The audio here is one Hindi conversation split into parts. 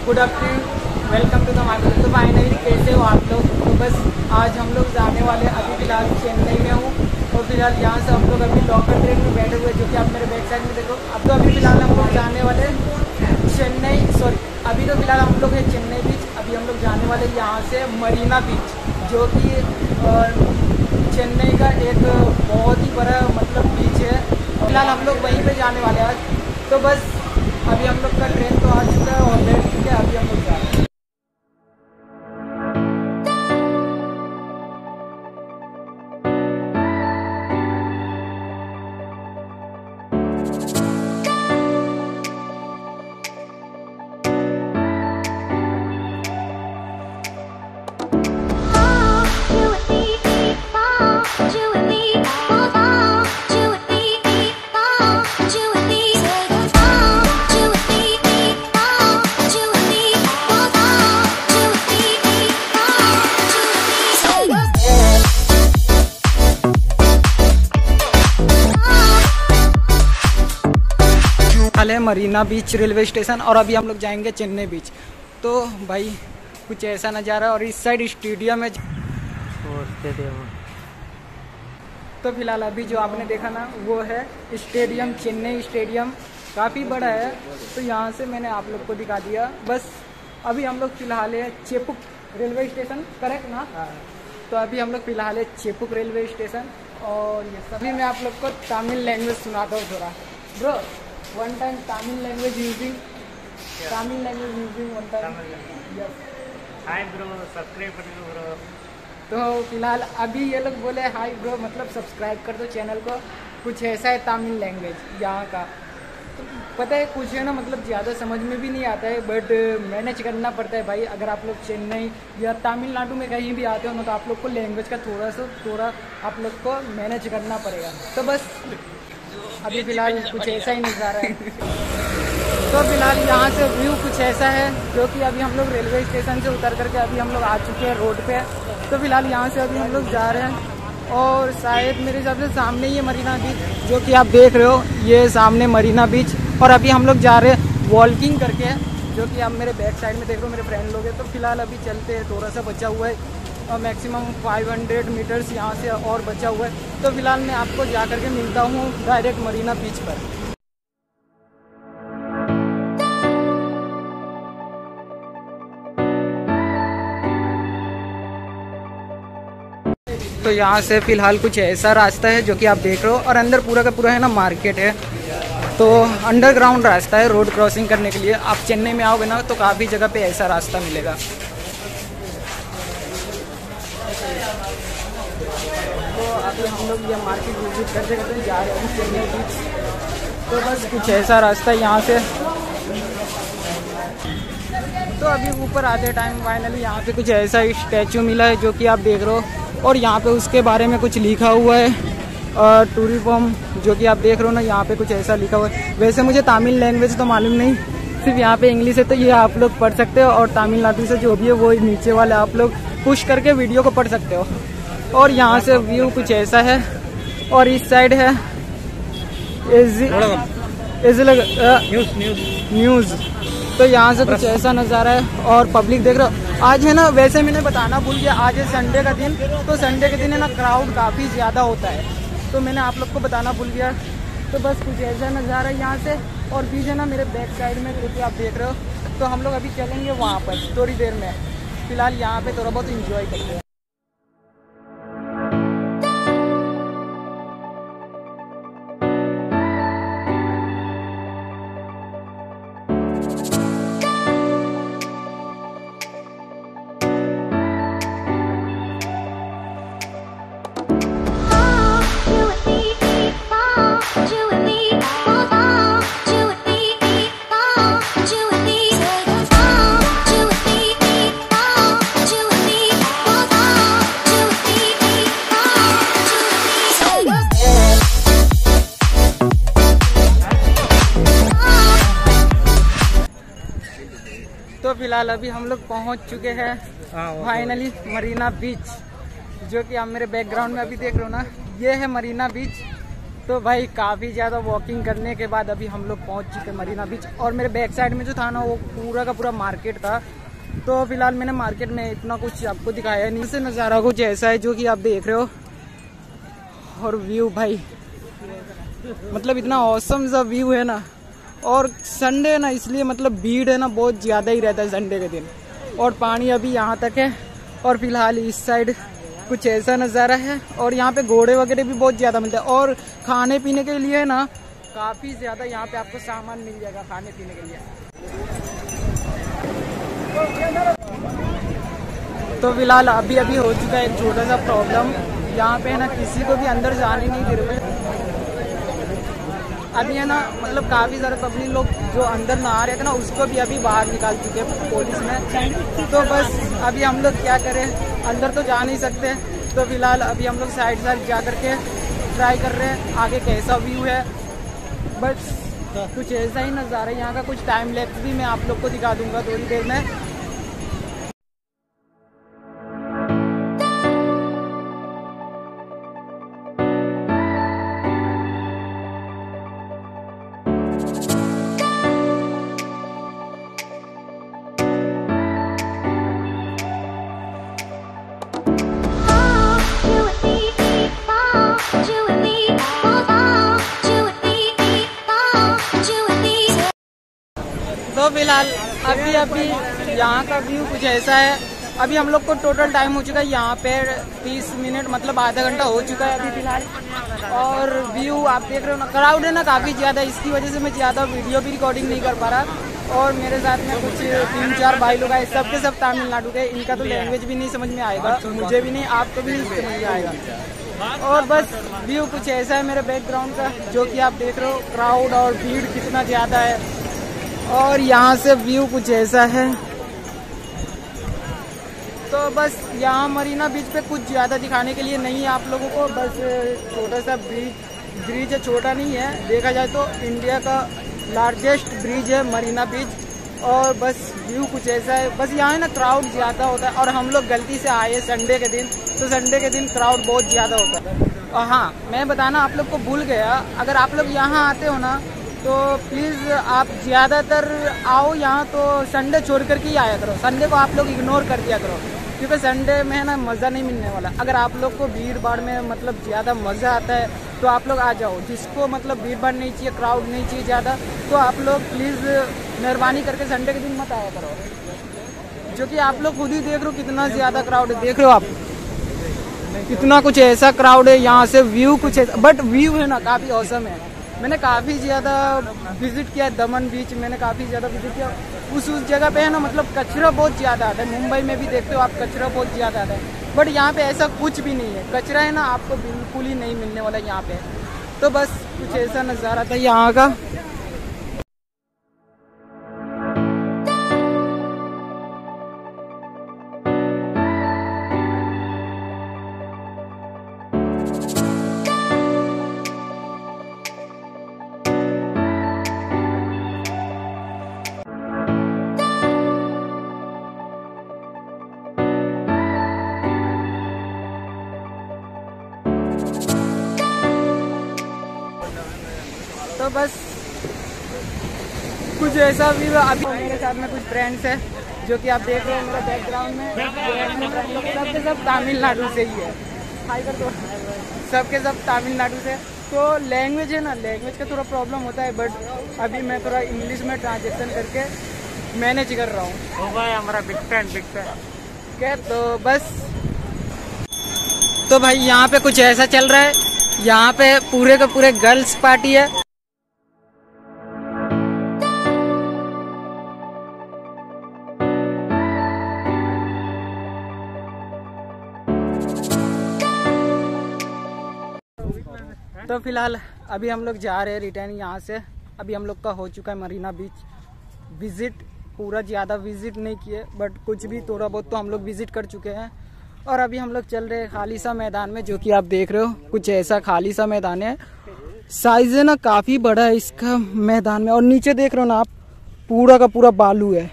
Good afternoon, welcome to the market. तो फाइनली कैसे हो आप लोग? तो बस आज हम लोग जाने वाले, अभी फ़िलहाल चेन्नई में हूँ और फिलहाल यहाँ से हम लोग अभी लोकल ट्रेन में बैठे हुए, जो कि आप मेरे बैक साइड में देखो। अब तो अभी फ़िलहाल हम लोग जाने वाले चेन्नई, सॉरी अभी तो फ़िलहाल हम लोग है चेन्नई बीच। अभी हम लोग जाने वाले यहाँ से मरीना बीच, जो कि चेन्नई का एक बहुत ही बड़ा मतलब बीच है। फिलहाल हम लोग वहीं पे जाने वाले हैं आज। तो बस अभी हम लोग का ट्रेन तो आ चुका है और बैठ चुके हैं, अभी हम लोग जा रहे हैं। है मरीना बीच रेलवे स्टेशन और अभी हम लोग जाएंगे चेन्नई बीच। तो भाई कुछ ऐसा नज़ारा, और इस साइड स्टेडियम है। तो फिलहाल अभी जो आपने देखा ना वो है स्टेडियम, चेन्नई स्टेडियम काफ़ी बड़ा है। तो यहाँ से मैंने आप लोग को दिखा दिया। बस अभी हम लोग फिलहाल है चेपुक रेलवे स्टेशन, करेक्ट ना? तो अभी हम लोग फिलहाल है चेपुक रेलवे स्टेशन। और ये सभी मैं आप लोग को तमिल लैंग्वेज सुनाता हूँ थोड़ा। Bro one time Tamil language using, yeah. Tamil language using one time. Yes. Hi bro, subscribe कर दो bro। तो फिलहाल अभी ये लोग बोले हाय ब्रो, मतलब सब्सक्राइब कर दो चैनल को। कुछ ऐसा है तमिल लैंग्वेज यहाँ का। तो पता है कुछ है ना, मतलब ज़्यादा समझ में भी नहीं आता है, बट मैनेज करना पड़ता है भाई। अगर आप लोग चेन्नई या तमिलनाडु में कहीं भी आते हो ना, तो आप लोग को लैंग्वेज का थोड़ा आप लोग को मैनेज करना पड़ेगा। तो बस अभी फ़िलहाल कुछ ऐसा ही नज़ारा है। तो फिलहाल यहाँ से व्यू कुछ ऐसा है, जो कि अभी हम लोग रेलवे स्टेशन से उतर करके अभी हम लोग आ चुके हैं रोड पे। तो फिलहाल यहाँ से अभी हम लोग जा रहे हैं और शायद मेरे हिसाब से सामने ही मरीना बीच, जो कि आप देख रहे हो, ये सामने मरीना बीच। और अभी हम लोग जा रहे हैं वॉकिंग करके, जो कि आप मेरे बैक साइड में देख रहे हो, मेरे फ्रेंड लोग हैं। तो फिलहाल अभी चलते हैं, थोड़ा सा बचा हुआ है और मैक्सिमम 500 मीटर्स यहाँ से और बचा हुआ है। तो फिलहाल मैं आपको जा करके मिलता हूँ डायरेक्ट मरीना बीच पर। तो यहाँ से फ़िलहाल कुछ ऐसा रास्ता है जो कि आप देख रहे हो, और अंदर पूरा का पूरा है ना मार्केट है। तो अंडरग्राउंड रास्ता है रोड क्रॉसिंग करने के लिए। आप चेन्नई में आओगे ना तो काफ़ी जगह पे ऐसा रास्ता मिलेगा। तो अभी हम लोग ये मार्केट विजिट करते करते जा रहे हैं चेन्नई बीच। तो बस कुछ ऐसा रास्ता है यहाँ से। तो अभी ऊपर आते टाइम फाइनली यहाँ पे कुछ ऐसा स्टैचू मिला है, जो कि आप देख रहे हो, और यहाँ पे उसके बारे में कुछ लिखा हुआ है टूरिज्म, जो कि आप देख रहे हो ना, यहाँ पे कुछ ऐसा लिखा हुआ है। वैसे मुझे तमिल लैंग्वेज तो मालूम नहीं, सिर्फ यहाँ पे इंग्लिश है, तो ये आप लोग पढ़ सकते हो। और तमिलनाडु से जो भी है वो नीचे वाले आप लोग पुश करके वीडियो को पढ़ सकते हो। और यहाँ से व्यू कुछ ऐसा है, और इस साइड है न्यूज़। तो यहाँ से कुछ ऐसा नज़ारा है और पब्लिक देख रहे हो। आज है ना, वैसे मैंने बताना भूल गया, आज है संडे का दिन। तो संडे के दिन है ना क्राउड काफ़ी ज़्यादा होता है, तो मैंने आप लोग को बताना भूल गया। तो बस कुछ ऐसा नज़ारा है यहाँ से। और बीच है ना मेरे बैक साइड में, जो कि आप देख रहे हो। तो हम लोग अभी चलेंगे वहाँ पर थोड़ी देर में। फ़िलहाल यहाँ पे थोड़ा बहुत इंजॉय करते हैं। तो फिलहाल अभी हम लोग पहुंच चुके हैं फाइनली मरीना बीच, जो कि आप मेरे बैकग्राउंड में अभी देख रहे हो ना, ये है मरीना बीच। तो भाई काफ़ी ज़्यादा वॉकिंग करने के बाद अभी हम लोग पहुंच चुके मरीना बीच। और मेरे बैक साइड में जो था ना वो पूरा का पूरा मार्केट था। तो फिलहाल मैंने मार्केट में इतना कुछ आपको दिखाया नहीं। से नज़ारा कुछ ऐसा है जो कि आप देख रहे हो। और व्यू भाई मतलब इतना औसम सा व्यू है ना। और संडे है ना इसलिए मतलब भीड़ है ना बहुत ज़्यादा ही रहता है संडे के दिन। और पानी अभी यहाँ तक है। और फिलहाल इस साइड कुछ ऐसा नज़ारा है। और यहाँ पे घोड़े वगैरह भी बहुत ज़्यादा मिलते हैं। और खाने पीने के लिए ना काफ़ी ज़्यादा यहाँ पे आपको सामान मिल जाएगा खाने पीने के लिए। तो फिलहाल अभी हो चुका है एक छोटा सा प्रॉब्लम। यहाँ पे है ना किसी को भी अंदर जाने नहीं दे रहे। अभी है ना मतलब काफ़ी सारे पब्लिक लोग जो अंदर ना आ रहे थे ना उसको भी अभी बाहर निकाल चुके हैं पुलिस ने। तो बस अभी हम लोग क्या करें, अंदर तो जा नहीं सकते। तो फिलहाल अभी हम लोग साइड जा करके ट्राई कर रहे हैं आगे कैसा व्यू है। बस कुछ ऐसा ही नज़ारा है यहाँ का। कुछ टाइम लैप्स भी मैं आप लोग को दिखा दूंगा थोड़ी देर में। तो फिलहाल अभी यहाँ का व्यू कुछ ऐसा है। अभी हम लोग को टोटल टाइम हो चुका है यहाँ पे 30 मिनट मतलब आधा घंटा हो चुका है अभी फिलहाल। और व्यू आप देख रहे हो ना, क्राउड है ना काफ़ी ज़्यादा, इसकी वजह से मैं ज़्यादा वीडियो भी रिकॉर्डिंग नहीं कर पा रहा। और मेरे साथ में कुछ 3-4 भाई लोग आए, सब के सब तमिलनाडु के। इनका तो लैंग्वेज भी नहीं समझ में आएगा, मुझे भी नहीं, आपको भी नहीं समझ में आएगा। और बस व्यू कुछ ऐसा है मेरे बैकग्राउंड का जो कि आप देख रहे हो। क्राउड और भीड़ कितना ज़्यादा है। और यहाँ से व्यू कुछ ऐसा है। तो बस यहाँ मरीना बीच पे कुछ ज़्यादा दिखाने के लिए नहीं है आप लोगों को। बस छोटा सा ब्रिज है, छोटा नहीं है, देखा जाए तो इंडिया का लार्जेस्ट ब्रिज है मरीना बीच। और बस व्यू कुछ ऐसा है। बस यहाँ है ना क्राउड ज़्यादा होता है। और हम लोग गलती से आए संडे के दिन, तो संडे के दिन क्राउड बहुत ज़्यादा होता है। और हाँ, मैं बताना आप लोग को भूल गया, अगर आप लोग यहाँ आते हो ना तो प्लीज़ आप ज़्यादातर आओ यहाँ तो संडे छोड़ कर के ही आया करो। संडे को आप लोग इग्नोर कर दिया करो क्योंकि संडे में ना मज़ा नहीं मिलने वाला। अगर आप लोग को भीड़ भाड़ में मतलब ज़्यादा मज़ा आता है तो आप लोग आ जाओ। जिसको मतलब भीड़ भाड़ नहीं चाहिए, क्राउड नहीं चाहिए ज़्यादा, तो आप लोग प्लीज़ मेहरबानी करके संडे के दिन मत आया करो। जो कि आप लोग खुद ही देख रहे हो कितना ज़्यादा क्राउड है, देख रहे हो आप कितना कुछ ऐसा क्राउड है। यहाँ से व्यू कुछ ऐसा, बट व्यू है ना काफ़ी औसम है। मैंने काफ़ी ज़्यादा विज़िट किया दमन बीच, मैंने काफ़ी ज़्यादा विज़िट किया। उस जगह पे है ना मतलब कचरा बहुत ज़्यादा आता है। मुंबई में भी देखते हो आप, कचरा बहुत ज़्यादा आता है। बट यहाँ पे ऐसा कुछ भी नहीं है। कचरा है ना आपको बिल्कुल ही नहीं मिलने वाला यहाँ पे। तो बस कुछ ऐसा नज़ारा था यहाँ का। तो बस कुछ ऐसा भी। अभी मेरे साथ में कुछ फ्रेंड्स है जो कि आप देख रहे हो मेरे बैकग्राउंड में। सबके सब तमिलनाडु से ही है। हाई कर दो। सबके सब तमिलनाडु से। तो लैंग्वेज है ना, लैंग्वेज का थोड़ा प्रॉब्लम होता है। बट अभी मैं थोड़ा इंग्लिश में ट्रांजेक्शन करके मैनेज कर रहा हूँ। भाई हमारा बिग फैन क्या। तो बस तो भाई यहाँ पे कुछ ऐसा चल रहा है। यहाँ पे पूरे के पूरे गर्ल्स पार्टी है। तो फिलहाल अभी हम लोग जा रहे हैं रिटर्न यहाँ से। अभी हम लोग का हो चुका है मरीना बीच विजिट। पूरा ज़्यादा विजिट नहीं किए बट कुछ भी थोड़ा बहुत तो हम लोग विजिट कर चुके हैं। और अभी हम लोग चल रहे हैं खाली सा मैदान में, जो कि आप देख रहे हो कुछ ऐसा खाली सा मैदान है। साइज है ना काफ़ी बड़ा है इसका मैदान में। और नीचे देख रहे हो ना आप, पूरा का पूरा बालू है।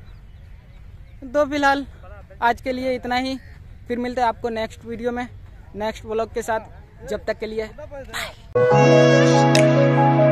तो फिलहाल आज के लिए इतना ही। फिर मिलते हैं आपको नेक्स्ट वीडियो में। नेक्स्ट व्लॉग के साथ। जब तक के लिए